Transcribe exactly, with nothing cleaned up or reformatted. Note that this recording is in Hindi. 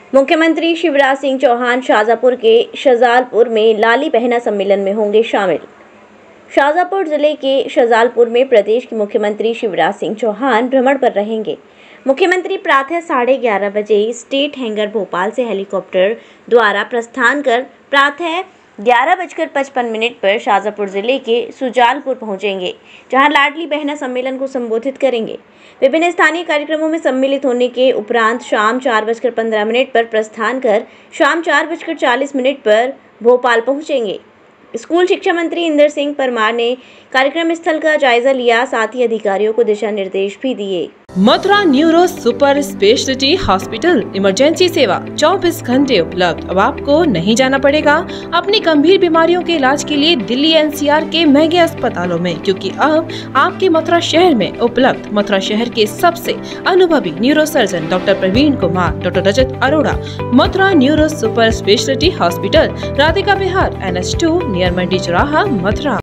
मुख्यमंत्री शिवराज सिंह चौहान शाजापुर के शाजालपुर में लाली बहना सम्मेलन में होंगे शामिल। शाजापुर जिले के शाजालपुर में प्रदेश के मुख्यमंत्री शिवराज सिंह चौहान भ्रमण पर रहेंगे। मुख्यमंत्री प्रातः साढ़े ग्यारह बजे स्टेट हैंगर भोपाल से हेलीकॉप्टर द्वारा प्रस्थान कर प्रातः ग्यारह बजकर पचपन मिनट पर शाजापुर जिले के सुजालपुर पहुंचेंगे, जहां लाडली बहना सम्मेलन को संबोधित करेंगे। विभिन्न स्थानीय कार्यक्रमों में सम्मिलित होने के उपरांत शाम चार बजकर पंद्रह मिनट पर प्रस्थान कर शाम चार बजकर चालीस मिनट पर भोपाल पहुंचेंगे। स्कूल शिक्षा मंत्री इंदर सिंह परमार ने कार्यक्रम स्थल का जायजा लिया, साथ ही अधिकारियों को दिशा निर्देश भी दिए। Mathura neuro super speciality hospital emergency सेवा चौबीस घंटे उपलब्ध। अब आपको नहीं जाना पड़ेगा अपनी गंभीर बीमारियों के इलाज के लिए दिल्ली एन सी आर के महंगे अस्पतालों में, क्योंकि अब आपके मथुरा शहर में उपलब्ध मथुरा शहर के सबसे अनुभवी neuro surgeon doctor Praveen Kumar, doctor Rajat Arora. Mathura neuro super speciality hospital, Radhika Vihar, N H two near मंडी चौराहा, मथुरा।